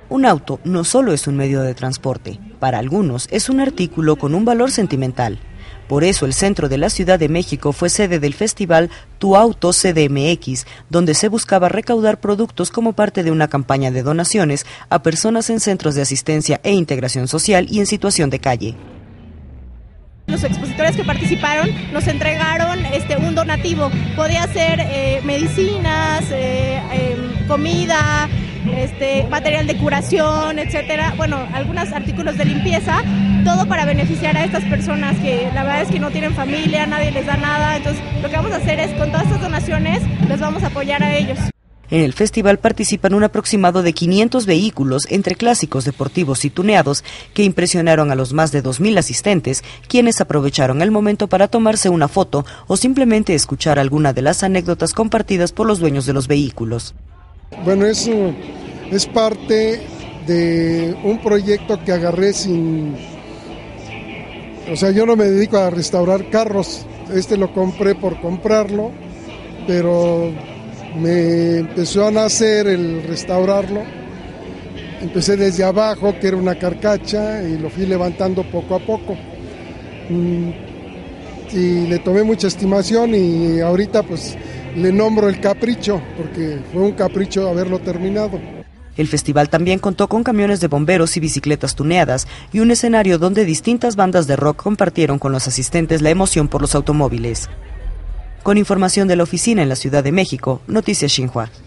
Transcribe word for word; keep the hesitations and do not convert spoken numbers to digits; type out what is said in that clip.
Un auto no solo es un medio de transporte, para algunos es un artículo con un valor sentimental. Por eso el centro de la Ciudad de México fue sede del festival Tu Auto C D M X, donde se buscaba recaudar productos como parte de una campaña de donaciones a personas en centros de asistencia e integración social y en situación de calle. Los expositores que participaron nos entregaron este, un donativo, podía ser eh, medicinas, eh, eh, comida, este, material de curación, etcétera. Bueno, algunos artículos de limpieza, todo para beneficiar a estas personas que la verdad es que no tienen familia, nadie les da nada. Entonces, lo que vamos a hacer es, con todas estas donaciones, les vamos a apoyar a ellos. En el festival participan un aproximado de quinientos vehículos entre clásicos deportivos y tuneados que impresionaron a los más de dos mil asistentes, quienes aprovecharon el momento para tomarse una foto o simplemente escuchar alguna de las anécdotas compartidas por los dueños de los vehículos. Bueno, eso es parte de un proyecto que agarré sin... O sea, yo no me dedico a restaurar carros, este lo compré por comprarlo, pero me empezó a nacer el restaurarlo. Empecé desde abajo, que era una carcacha, y lo fui levantando poco a poco. Y le tomé mucha estimación y ahorita pues le nombro el capricho, porque fue un capricho haberlo terminado. El festival también contó con camiones de bomberos y bicicletas tuneadas y un escenario donde distintas bandas de rock compartieron con los asistentes la emoción por los automóviles. Con información de la oficina en la Ciudad de México, Noticias Xinhua.